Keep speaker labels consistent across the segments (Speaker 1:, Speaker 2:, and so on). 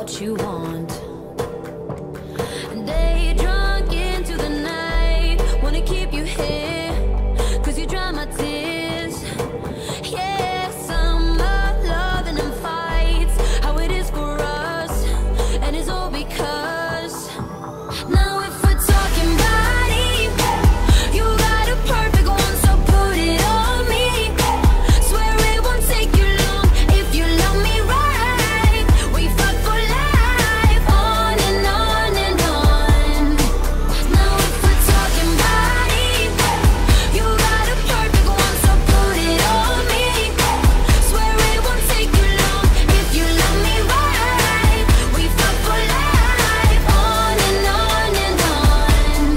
Speaker 1: what you want. Day drunk into the night, wanna keep you here, 'cause you dry my tears. Yeah, summer loving and fights, how it is for us, and it's all because now if we're talking body, you got a perfect one, so put it on me. Swear it won't take you long if you love me right. We fuck for life, on and on and on. Now if we're talking body, you got a perfect one, so put it on me. Swear it won't take you long if you love me right. We fuck for life, on and on and on.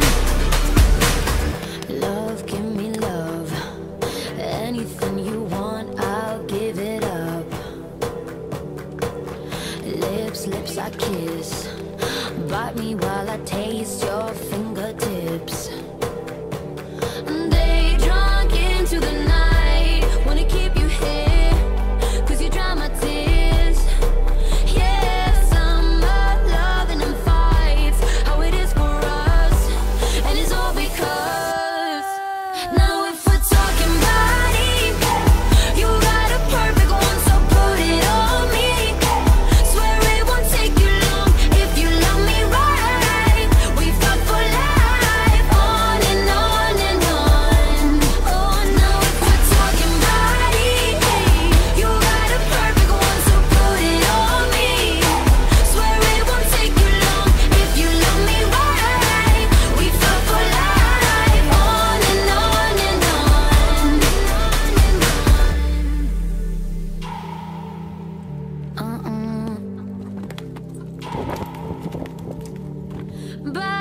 Speaker 1: Love, give me love. Anything you want, I'll give it up. Lips, I kiss. Bite me while I taste your fingertips. Day drunk into the night, wanna keep you here, 'cause you dry my tears. Yeah, summer loving and fights, how it is for us, and it's all because now if we're talking body, you got a perfect one, so put it on me. Swear it won't take you long if you love me right. We fuck for life, on and on and on. Oh, now if we're talking body, you got a perfect one, so put it on me. Swear it won't take you long if you love me right. We fuck for life, on and on and on.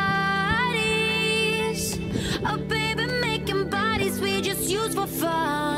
Speaker 1: Bodies, oh baby, making bodies we just use for fun.